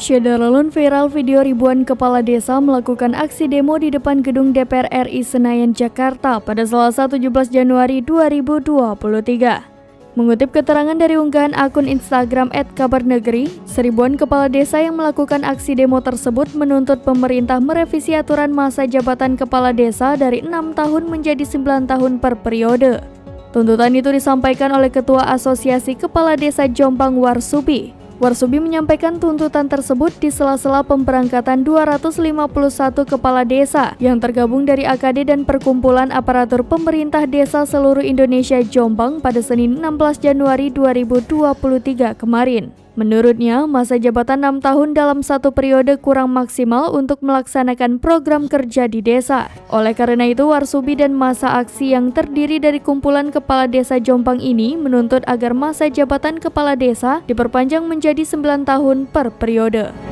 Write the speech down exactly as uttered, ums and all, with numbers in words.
Syederalun viral video ribuan kepala desa melakukan aksi demo di depan gedung D P R R I Senayan, Jakarta pada Selasa tujuh belas Januari dua ribu dua puluh tiga. Mengutip keterangan dari unggahan akun Instagram et kabar negeri, seribuan kepala desa yang melakukan aksi demo tersebut menuntut pemerintah merevisi aturan masa jabatan kepala desa dari enam tahun menjadi sembilan tahun per periode. Tuntutan itu disampaikan oleh Ketua Asosiasi Kepala Desa Jombang Warsubi. Warsubi menyampaikan tuntutan tersebut di sela-sela pemberangkatan dua ratus lima puluh satu kepala desa yang tergabung dari A K D dan Perkumpulan Aparatur Pemerintah Desa seluruh Indonesia Jombang pada Senin enam belas Januari dua ribu dua puluh tiga kemarin. Menurutnya, masa jabatan enam tahun dalam satu periode kurang maksimal untuk melaksanakan program kerja di desa. Oleh karena itu, Warsubi dan masa aksi yang terdiri dari kumpulan kepala desa Jombang ini menuntut agar masa jabatan kepala desa diperpanjang menjadi sembilan tahun per periode.